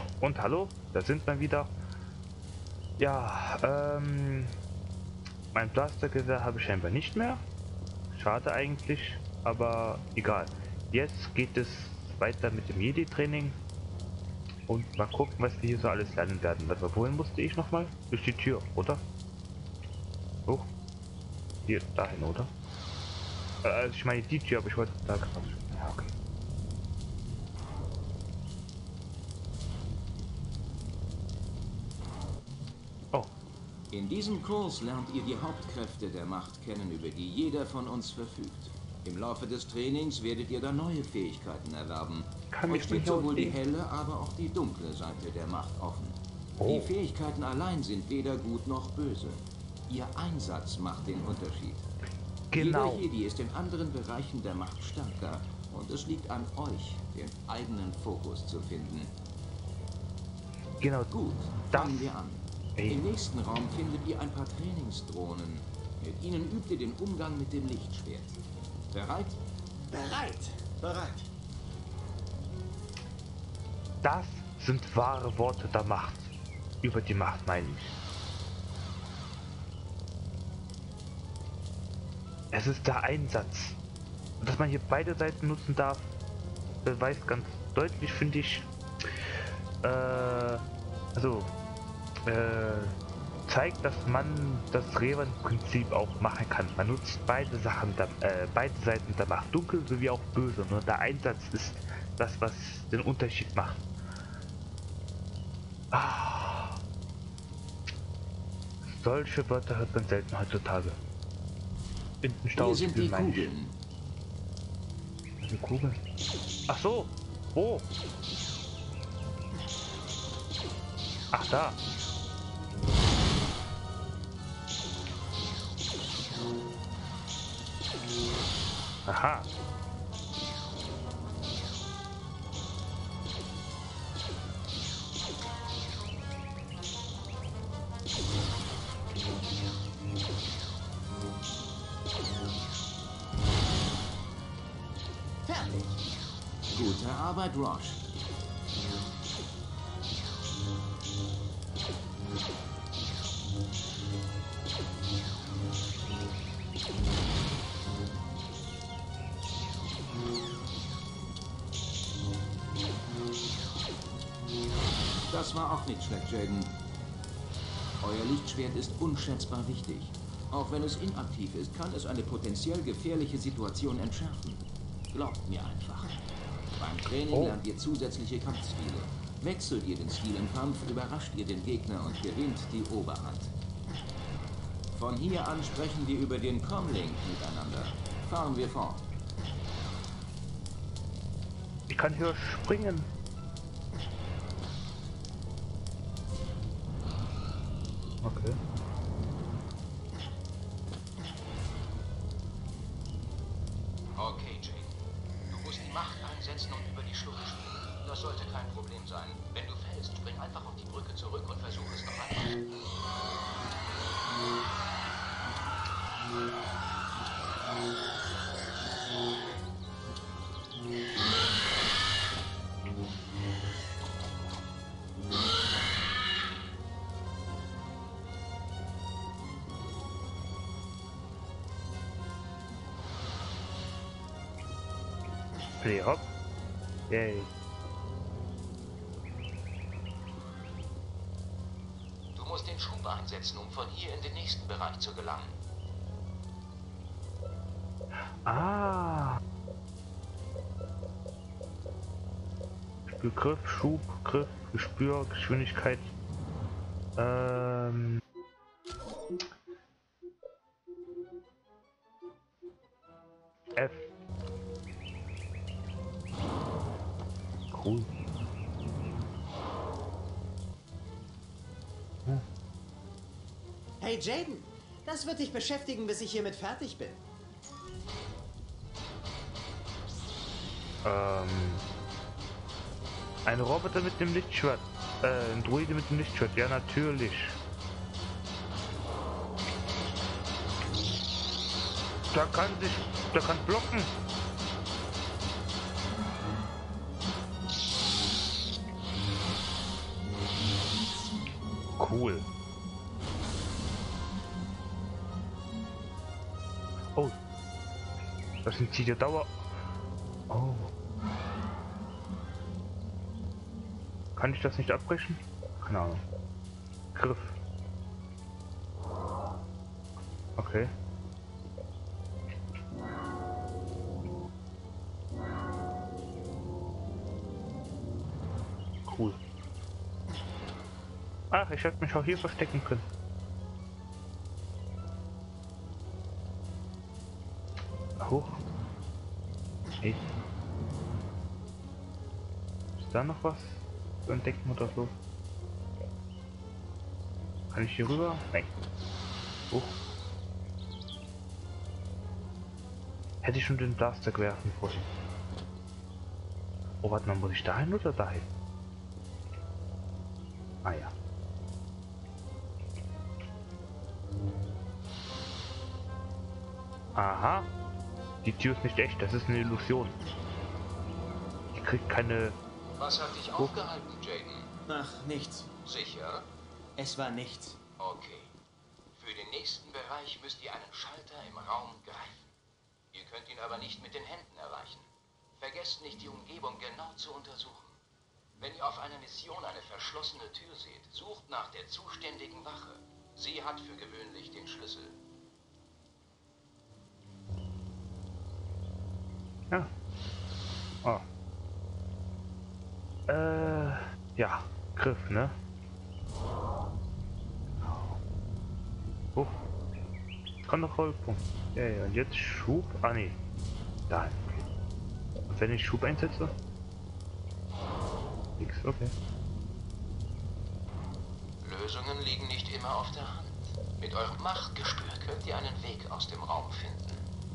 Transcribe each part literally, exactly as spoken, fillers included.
Und hallo, da sind wir wieder. Ja, ähm, mein Blastergewehr habe ich scheinbar nicht mehr. Schade eigentlich, aber egal. Jetzt geht es weiter mit dem Jedi-Training. Und mal gucken, was wir hier so alles lernen werden. Warte mal, wohin musste ich nochmal? Durch die Tür, oder? Hoch. Hier, dahin, oder? Äh, also ich meine die Tür, aber ich wollte da gerade. Ja, okay. Oh. In diesem Kurs lernt ihr die Hauptkräfte der Macht kennen, über die jeder von uns verfügt. Im Laufe des Trainings werdet ihr dann neue Fähigkeiten erwerben. Kann Euch mich steht nicht sowohl die aussehen. helle, aber auch die dunkle Seite der Macht offen. Oh. Die Fähigkeiten allein sind weder gut noch böse. Ihr Einsatz macht den Unterschied. Genau. Jeder Jedi ist in anderen Bereichen der Macht stärker und es liegt an euch, den eigenen Fokus zu finden. Genau. Gut, das. fangen wir an. Ey. Im nächsten Raum findet ihr ein paar Trainingsdrohnen. Mit ihnen übt ihr den Umgang mit dem Lichtschwert. Bereit? Bereit, bereit. Das sind wahre Worte der Macht. Über die Macht meine ich. Es ist der Einsatz. Und dass man hier beide Seiten nutzen darf, beweist ganz deutlich, finde ich, äh, also, äh, zeigt, dass man das Revan-Prinzip auch machen kann. Man nutzt beide Sachen, der, äh, beide Seiten der Macht, dunkel sowie auch böse. Nur der Einsatz ist das, was den Unterschied macht. Ah. Solche Wörter hört man selten heutzutage. Hinten Hier sind die Kugeln. Die Kugeln? Ach so. Wo? Ach da. Aha. Fertig. Gute Arbeit, Rosh. Das war auch nicht schlecht, Jaden. Euer Lichtschwert ist unschätzbar wichtig. Auch wenn es inaktiv ist, kann es eine potenziell gefährliche Situation entschärfen. Glaubt mir einfach. Beim Training Oh. lernt ihr zusätzliche Kampfstile. Wechselt ihr den Stil im Kampf, überrascht ihr den Gegner und gewinnt die Oberhand. Von hier an sprechen wir über den Comlink miteinander. Fahren wir fort. Ich kann hier springen. Okay. Okay, Jake. Du musst die Macht einsetzen und über die Schlucht springen. Das sollte kein Problem sein. Wenn du fällst, spring einfach auf die Brücke zurück und versuch es noch einmal. Play hopp. Yay. Du musst den Schub einsetzen, um von hier in den nächsten Bereich zu gelangen. Ah. Begriff, Schub, Griff, Gespür, Geschwindigkeit. Ähm. F. Cool. Hm. Hey Jaden, das wird dich beschäftigen, bis ich hiermit fertig bin. Ähm. Ein Roboter mit dem Lichtschwert. Äh, ein Druide mit dem Lichtschwert. Ja, natürlich. Da kann sich. Der kann blocken. Cool. Oh. Das sind die Dauer. Oh. Kann ich das nicht abbrechen? Keine Ahnung. Griff. Okay. Cool. Ach, ich hätte mich auch hier verstecken können. Hoch. Hey. Ist da noch was zu entdecken oder so? Kann ich hier rüber? Nein. Hoch. Hätte ich schon den Blaster werfen vorhin. Oh, warte mal, muss ich dahin oder dahin? Ah ja. Aha. Die Tür ist nicht echt, das ist eine Illusion. Ich krieg keine... Was hat dich oh. aufgehalten, Jaden? Ach, nichts. Sicher? Es war nichts. Okay. Für den nächsten Bereich müsst ihr einen Schalter im Raum greifen. Ihr könnt ihn aber nicht mit den Händen erreichen. Vergesst nicht, die Umgebung genau zu untersuchen. Wenn ihr auf einer Mission eine verschlossene Tür seht, sucht nach der zuständigen Wache. Sie hat für gewöhnlich den Schlüssel. Ja. Oh. Äh, ja. Griff, ne? Oh. Kontrollpunkt. Ja, ja, und jetzt Schub. Ah, nee. Da. Okay. Und wenn ich Schub einsetze? Nix, okay. Lösungen liegen nicht immer auf der Hand. Mit eurem Machtgespür könnt ihr einen Weg aus dem Raum finden.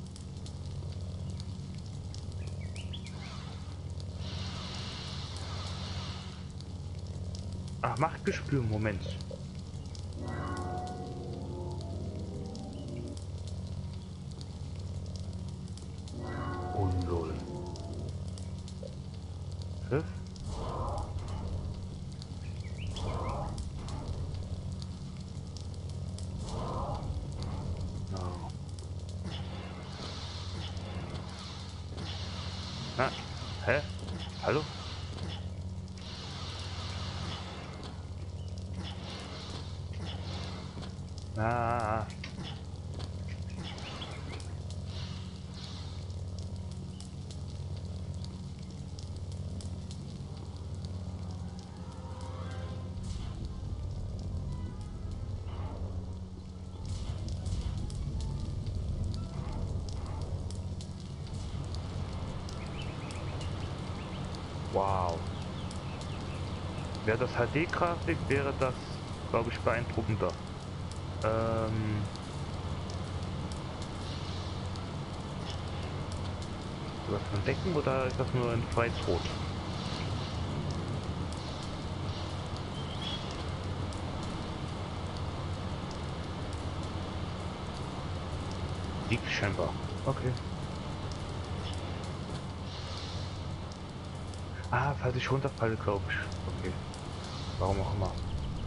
Ach, Machtgespür, Moment. Oh lol. Griff? No. Na, hä? Hallo? Ah. Wow. Wäre das H D-Grafik, wäre das, glaube ich, beeindruckender. Ähm. Was von Decken oder ist das nur in Weiß-Rot? Liegt scheinbar. Okay. Ah, falls ich runterfalle, glaube ich. Okay. Warum auch immer.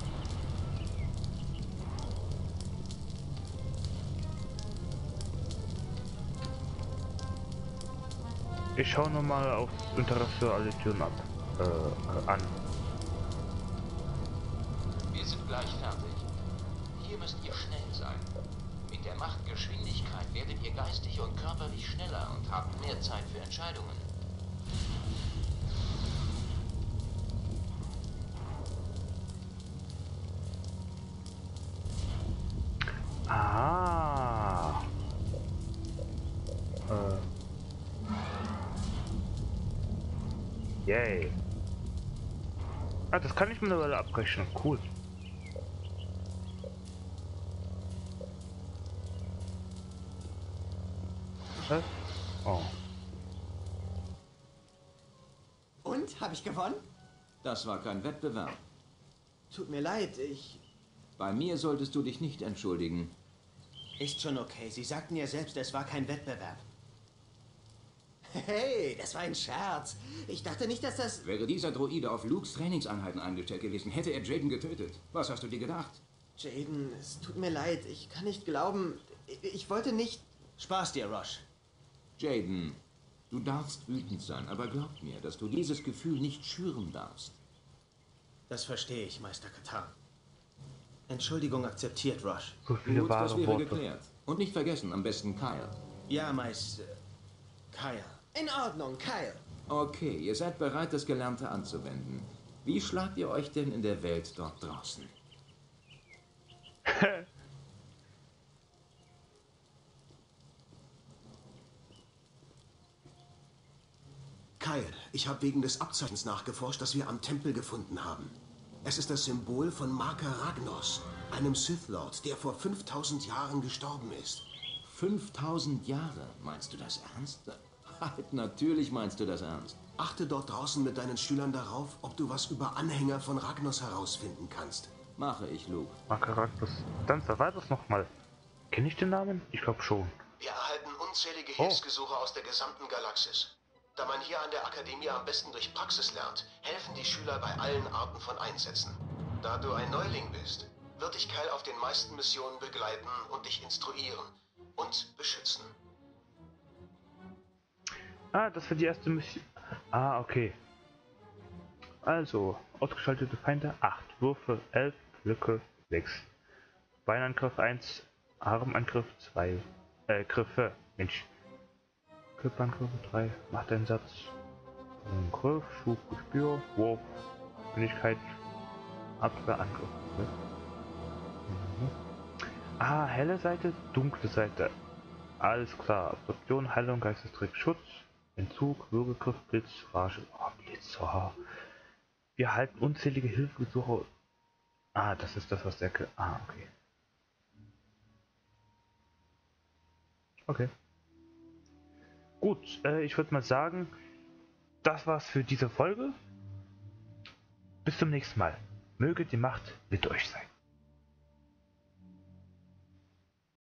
Ich schaue nochmal aufs Interesse alle Türen ab. Äh, an. Wir sind gleich fertig. Hier müsst ihr schnell sein. Mit der Machtgeschwindigkeit werdet ihr geistig und körperlich schneller und habt mehr Zeit für Entscheidungen. Ah. Äh. Yay. Ah, das kann ich mittlerweile abbrechen. Cool. Hä? Oh. Und? Habe ich gewonnen? Das war kein Wettbewerb. Tut mir leid, ich... Bei mir solltest du dich nicht entschuldigen. Ist schon okay. Sie sagten ja selbst, es war kein Wettbewerb. Hey, das war ein Scherz. Ich dachte nicht, dass das... Wäre dieser Droide auf Lukes Trainingseinheiten eingestellt gewesen, hätte er Jaden getötet. Was hast du dir gedacht? Jaden, es tut mir leid. Ich kann nicht glauben. Ich wollte nicht... Spaß dir, Rosh. Jaden, du darfst wütend sein, aber glaub mir, dass du dieses Gefühl nicht schüren darfst. Das verstehe ich, Meister Katar. Entschuldigung akzeptiert, Rosh. So viele Gut, das wahre wäre Worte. geklärt. Und nicht vergessen, am besten Kyle. Ja, Meister... Kyle. In Ordnung, Kyle. Okay, ihr seid bereit, das Gelernte anzuwenden. Wie schlagt ihr euch denn in der Welt dort draußen? Kyle, ich habe wegen des Abzeichens nachgeforscht, das wir am Tempel gefunden haben. Es ist das Symbol von Marker Ragnos, einem Sith Lord, der vor fünftausend Jahren gestorben ist. fünftausend Jahre, meinst du das ernst? Halt, natürlich meinst du das ernst. Achte dort draußen mit deinen Schülern darauf, ob du was über Anhänger von Ragnos herausfinden kannst. Mache ich, Luke. Makaraktus. Dann war das nochmal. Kenne ich den Namen? Ich glaube schon. Wir erhalten unzählige Oh. Hilfsgesuche aus der gesamten Galaxis. Da man hier an der Akademie am besten durch Praxis lernt, helfen die Schüler bei allen Arten von Einsätzen. Da du ein Neuling bist, wird dich Kyle auf den meisten Missionen begleiten und dich instruieren und beschützen. Ah, das war die erste Mission. Ah, okay. Also, ausgeschaltete Feinde acht, Würfe elf, Lücke sechs. Beinangriff eins, Armangriff zwei, äh, Griffe, Mensch. Griffangriffe drei, Machteinsatz, Griff, Schub, Gespür, Wurf, Geschwindigkeit, Abwehrangriff. Mhm. Ah, helle Seite, dunkle Seite. Alles klar. Absorption, Heilung, Geistestrick, Schutz, Entzug, Würgegriff, Blitz, Rage. Oh, Blitz, oh. Wir erhalten unzählige Hilfegesuche. Ah, das ist das, was der... Ke ah, okay. Okay. Gut, äh, ich würde mal sagen, das war's für diese Folge. Bis zum nächsten Mal. Möge die Macht mit euch sein.